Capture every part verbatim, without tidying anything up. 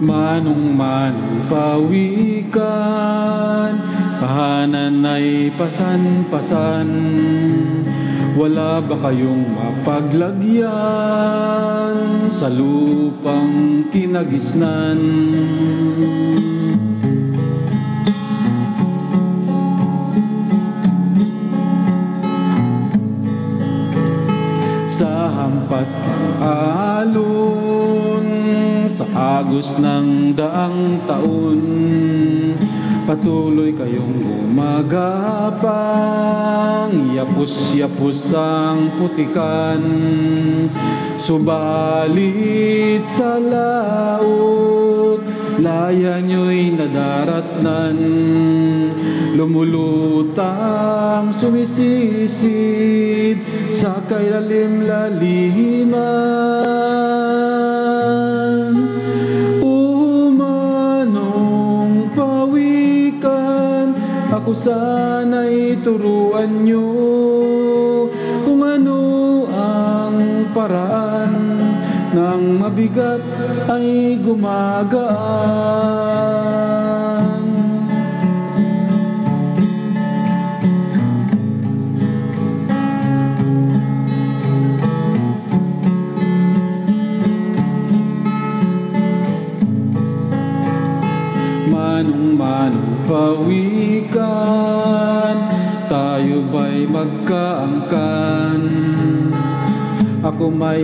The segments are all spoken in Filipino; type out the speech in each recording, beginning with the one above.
Manong-manong pawikan, tahanan ay pasan-pasan. Wala ba kayong mapaglagyan sa lupang kinagisnan? Sa hampas ng alon, sa agos ng daang taon, patuloy kayong gumagapang, yapos-yapos ang putikan. Subalit sa laot, laya nyo'y nadaratnan, lumulutang sumisisid sa kailalim-laliman. Umanong pawikan, ako sana'y turuan nyo kung ano ang paraan ng mabigat ay gumagaan. Manong-manong pawikan, tayo ba'y magkaangkan? Ako may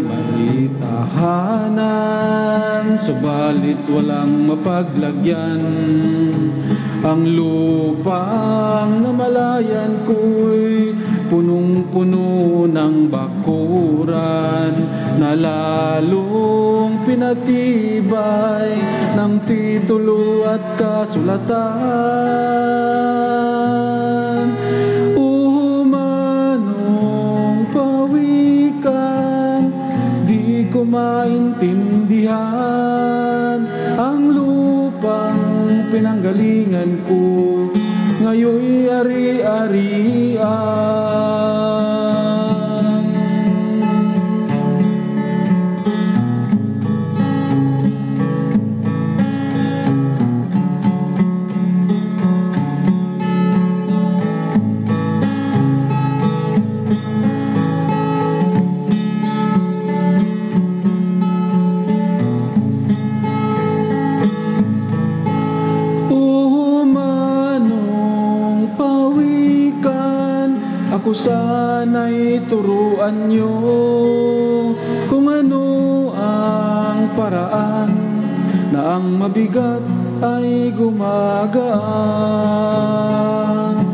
malitahanan, subalit walang mapaglagyan. Ang lupang namalayan ko'y punong-puno ng bakuran, na lalong pinatibay ng titulo at kasulatan. Umanong pawikan, di ko maintindihan ang lupang pinanggalingan ko, ngayoy ari-arian. Ako sana'y turuan nyo kung ano ang paraan na ang mabigat ay gumagaan.